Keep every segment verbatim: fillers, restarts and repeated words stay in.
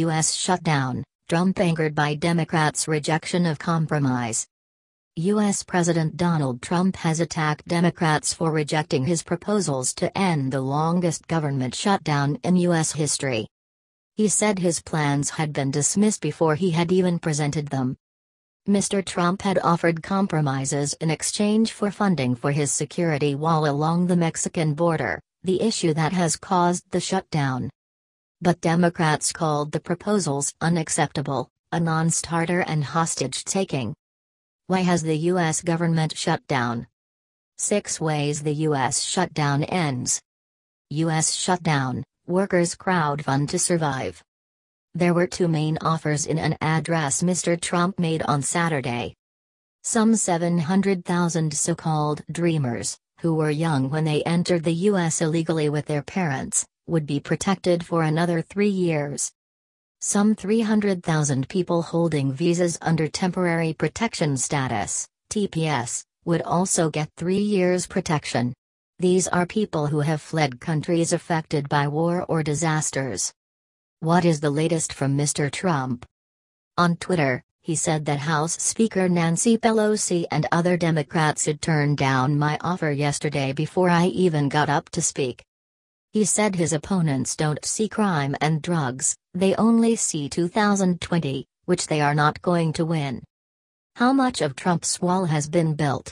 U S shutdown, Trump angered by Democrats' rejection of compromise. U S President Donald Trump has attacked Democrats for rejecting his proposals to end the longest government shutdown in U S history. He said his plans had been dismissed before he had even presented them. Mister Trump had offered compromises in exchange for funding for his security wall along the Mexican border, the issue that has caused the shutdown. But Democrats called the proposals unacceptable, a non-starter and hostage-taking. Why has the U S government shut down? Six ways the U S shutdown ends. U S shutdown, workers crowdfund to survive. There were two main offers in an address Mister Trump made on Saturday. Some seven hundred thousand so-called dreamers, who were young when they entered the U S illegally with their parents, would be protected for another three years. Some three hundred thousand people holding visas under Temporary Protection Status, T P S, would also get three years protection. These are people who have fled countries affected by war or disasters. What is the latest from Mister Trump? On Twitter, he said that House Speaker Nancy Pelosi and other Democrats had turned down my offer yesterday before I even got up to speak. He said his opponents don't see crime and drugs, they only see two thousand twenty, which they are not going to win. How much of Trump's wall has been built?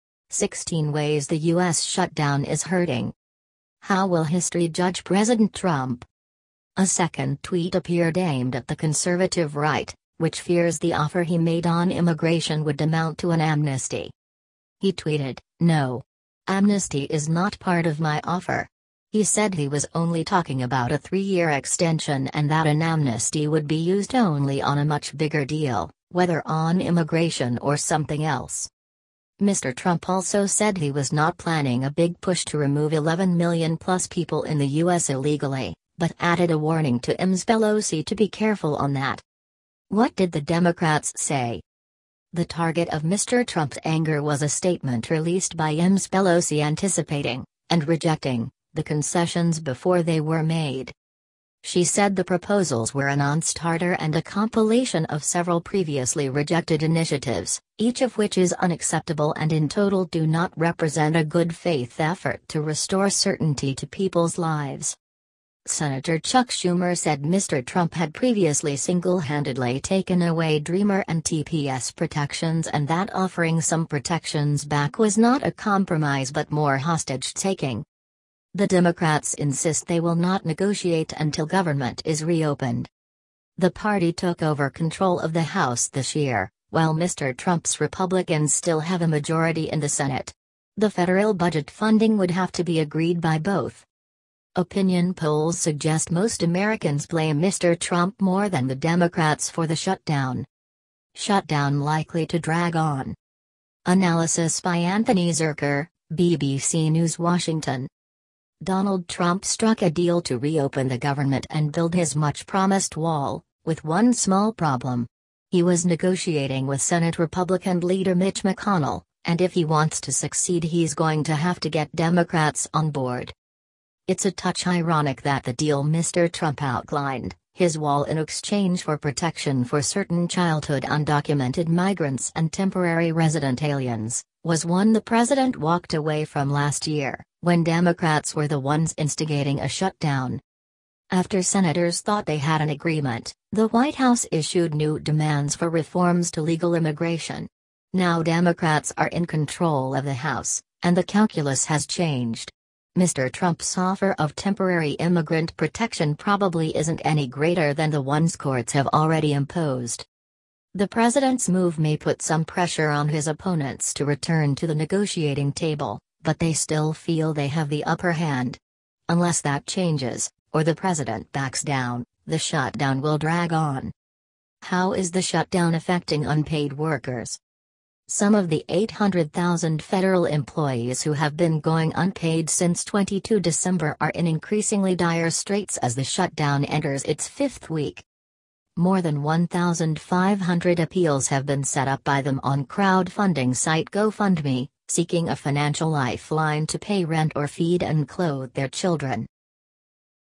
sixteen ways the U S shutdown is hurting. How will history judge President Trump? A second tweet appeared aimed at the conservative right, which fears the offer he made on immigration would amount to an amnesty. He tweeted, "No. Amnesty is not part of my offer." He said he was only talking about a three-year extension and that an amnesty would be used only on a much bigger deal, whether on immigration or something else. Mister Trump also said he was not planning a big push to remove eleven million plus people in the U S illegally, but added a warning to Miz Pelosi to be careful on that. What did the Democrats say? The target of Mister Trump's anger was a statement released by Miz Pelosi anticipating, and rejecting, the concessions before they were made. She said the proposals were a non-starter and a compilation of several previously rejected initiatives, each of which is unacceptable and in total do not represent a good faith effort to restore certainty to people's lives. Senator Chuck Schumer said Mister Trump had previously single-handedly taken away Dreamer and T P S protections and that offering some protections back was not a compromise but more hostage-taking. The Democrats insist they will not negotiate until government is reopened. The party took over control of the House this year, while Mister Trump's Republicans still have a majority in the Senate. The federal budget funding would have to be agreed by both. Opinion polls suggest most Americans blame Mister Trump more than the Democrats for the shutdown. Shutdown likely to drag on. Analysis by Anthony Zerker, B B C News Washington. Donald Trump struck a deal to reopen the government and build his much-promised wall, with one small problem. He was negotiating with Senate Republican leader Mitch McConnell, and if he wants to succeed he's going to have to get Democrats on board. It's a touch ironic that the deal Mister Trump outlined, his wall in exchange for protection for certain childhood undocumented migrants and temporary resident aliens, was one the president walked away from last year, when Democrats were the ones instigating a shutdown. After senators thought they had an agreement, the White House issued new demands for reforms to legal immigration. Now Democrats are in control of the House, and the calculus has changed. Mister Trump's offer of temporary immigrant protection probably isn't any greater than the ones courts have already imposed. The president's move may put some pressure on his opponents to return to the negotiating table, but they still feel they have the upper hand. Unless that changes, or the president backs down, the shutdown will drag on. How is the shutdown affecting unpaid workers? Some of the eight hundred thousand federal employees who have been going unpaid since the twenty-second of December are in increasingly dire straits as the shutdown enters its fifth week. More than one thousand five hundred appeals have been set up by them on crowdfunding site GoFundMe, seeking a financial lifeline to pay rent or feed and clothe their children.